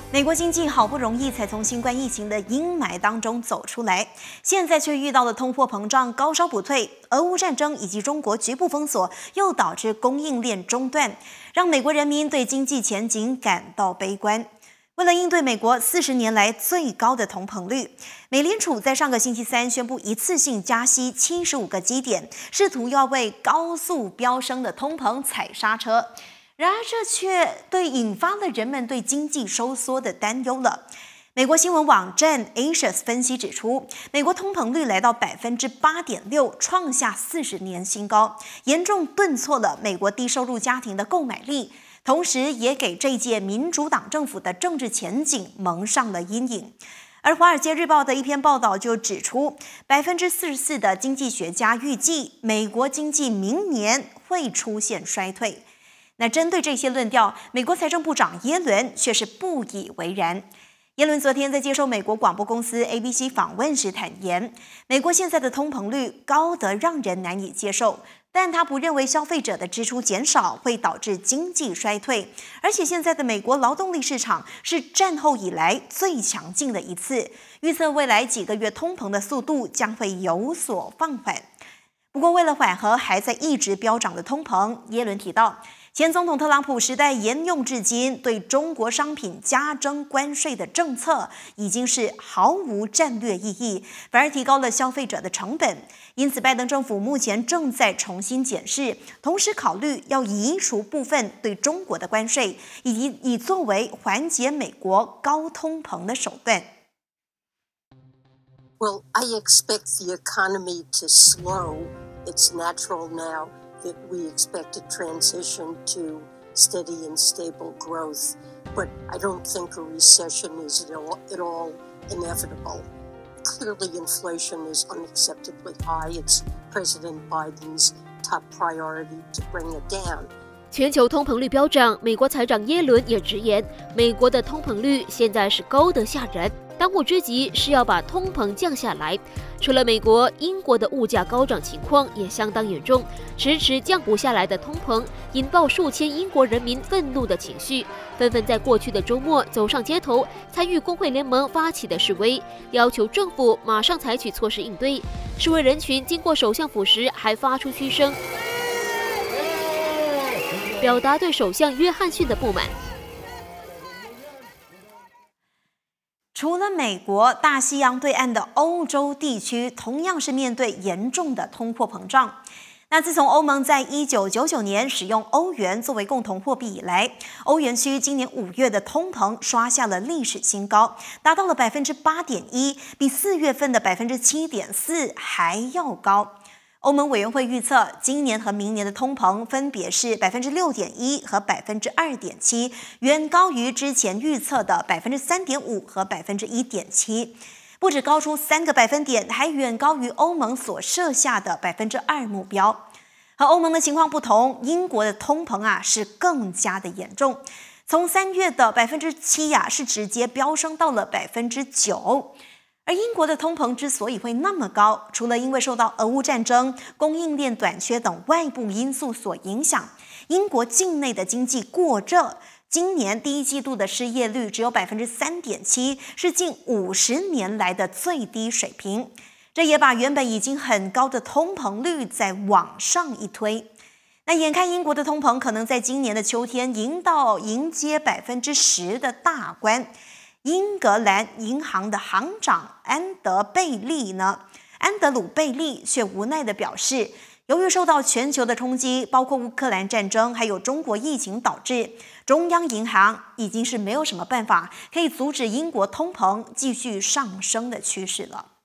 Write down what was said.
美国经济好不容易才从新冠疫情的阴霾当中走出来，现在却遇到了通货膨胀高烧不退，俄乌战争以及中国局部封锁，又导致供应链中断，让美国人民对经济前景感到悲观。为了应对美国40年来最高的通膨率，美联储在上个星期三宣布一次性加息75个基点，试图要为高速飙升的通膨踩刹车。然而，这却引发了人们对经济收缩的担忧了。美国新闻网站 Axios 分析指出，美国通膨率来到8.6%，创下40年新高，严重顿挫了美国低收入家庭的购买力，同时也给这一届民主党政府的政治前景蒙上了阴影。而《华尔街日报》的一篇报道就指出，44%的经济学家预计美国经济明年会出现衰退。那针对这些论调，美国财政部长耶伦却是不以为然。耶伦昨天在接受美国广播公司 ABC 访问时坦言，美国现在的通膨率高得让人难以接受，但他不认为消费者的支出减少会导致经济衰退，而且现在的美国劳动力市场是战后以来最强劲的一次，预测未来几个月通膨的速度将会有所放缓。不过，为了缓和还在一直飙涨的通膨，耶伦提到，前总统特朗普时代沿用至今对中国商品加征关税的政策已经是毫无战略意义，反而提高了消费者的成本。因此，拜登政府目前正在重新检视，同时考虑要移除部分对中国的关税，以作为缓解美国高通膨的手段。 Well, I expect the economy to slow. It's natural now that we expect a transition to steady and stable growth, but I don't think a recession is at all inevitable. Clearly, inflation is unacceptably high. It's President Biden's top priority to bring it down. 全球通膨率飙涨，美国财长耶伦也直言，美国的通膨率现在是高得吓人。当务之急是要把通膨降下来。除了美国，英国的物价高涨情况也相当严重，迟迟降不下来的通膨，引爆数千英国人民愤怒的情绪，纷纷在过去的周末走上街头，参与工会联盟发起的示威，要求政府马上采取措施应对。示威人群经过首相府时，还发出嘘声，表达对首相约翰逊的不满。 除了美国，大西洋对岸的欧洲地区同样是面对严重的通货膨胀。那自从欧盟在1999年使用欧元作为共同货币以来，欧元区今年5月的通膨刷下了历史新高，达到了8.1%，比4月份的7.4%还要高。欧盟委员会预测，今年和明年的通膨分别是6.1%和2.7%，远高于之前预测的3.5%和1.7%，不止高出3个百分点，还远高于欧盟所设下的2%目标。和欧盟的情况不同，英国的通膨是更加的严重，从3月的7%是直接飙升到了9%。而英国的通膨之所以会那么高，除了因为受到俄乌战争、供应链短缺等外部因素所影响，英国境内的经济过热，今年第一季度的失业率只有3.7%，是近50年来的最低水平。这也把原本已经很高的通膨率再往上一推。那眼看英国的通膨可能在今年的秋天迎接10%的大关。英格兰银行的行长安德鲁贝利却无奈地表示，由于受到全球的冲击，包括乌克兰战争还有中国疫情导致，中央银行已经是没有什么办法可以阻止英国通膨继续上升的趋势了。